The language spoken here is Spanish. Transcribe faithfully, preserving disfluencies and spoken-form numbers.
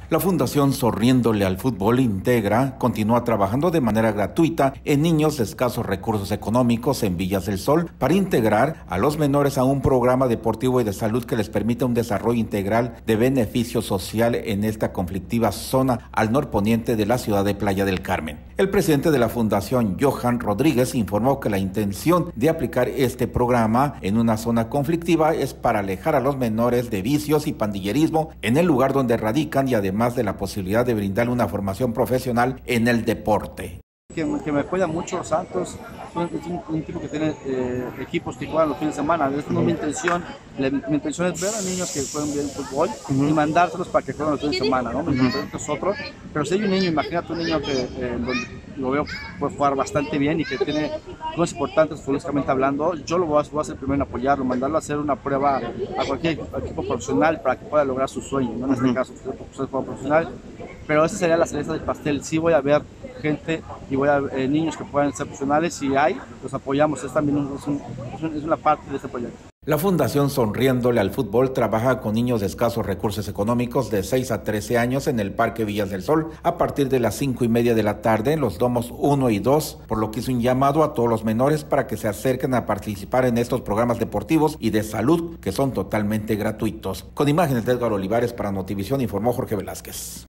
La Fundación Sonriéndole al Fútbol Integra continúa trabajando de manera gratuita en niños de escasos recursos económicos en Villas del Sol para integrar a los menores a un programa deportivo y de salud que les permita un desarrollo integral de beneficio social en esta conflictiva zona al norponiente de la ciudad de Playa del Carmen. El presidente de la Fundación, Johan Rodríguez, informó que la intención de aplicar este programa en una zona conflictiva es para alejar a los menores de vicios y pandillerismo en el lugar donde radican y además de la posibilidad de brindarle una formación profesional en el deporte. Que, que me cuida mucho los Santos, es un, un tipo que tiene eh, equipos que juegan los fines de semana. Esta no es mi intención, la, mi intención es ver a niños que juegan bien fútbol uh-huh. y mandárselos para que jueguen los fines de semana, ¿no? Mi intención es otro, pero si hay un niño, imagínate un niño que eh, lo veo puede jugar bastante bien y que tiene cosas importantes futbolísticamente hablando, yo lo voy a, voy a ser el primero en apoyarlo, mandarlo a hacer una prueba a cualquier equipo profesional para que pueda lograr su sueño, ¿no? En este uh-huh. caso, ser profesional, pero esa sería la cereza del pastel. Sí voy a ver gente y voy a ver eh, niños que puedan ser profesionales. Si hay, los apoyamos. Es también un, es, un, es una parte de este proyecto. La Fundación Sonriéndole al Fútbol trabaja con niños de escasos recursos económicos de seis a trece años en el Parque Villas del Sol a partir de las cinco y media de la tarde en los domos uno y dos, por lo que hizo un llamado a todos los menores para que se acerquen a participar en estos programas deportivos y de salud que son totalmente gratuitos. Con imágenes de Edgar Olivares para Notivisión informó Jorge Velázquez.